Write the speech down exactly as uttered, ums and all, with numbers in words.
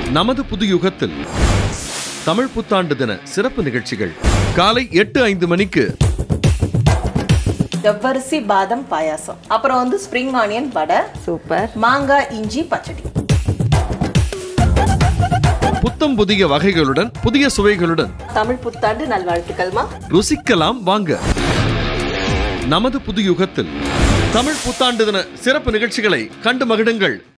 நமது புது யுகத்தில் தமிழ் புத்தாண்டு தின சிறப்பு நிகழ்ச்சிகள் காலை எட்டு ஐந்து மணிக்கு ஜவ்வரிசி பாதம் பாயாசம், அப்புறம் வந்து ஸ்ப்ரிங் ஆனியன் வடை, சூப்பர் மாங்காய் இஞ்சி பச்சடி. புத்தம் புதிய வகைகளுடன் புதிய சுவைகளுடன் தமிழ் புத்தாண்டு நல்வாழ்த்துக்கள்மா. ருசிக்கலாம் வாங்க. நமது புது யுகத்தில் தமிழ் புத்தாண்டு தின சிறப்பு நிகழ்ச்சிகளை கண்டு மகிழுங்கள்.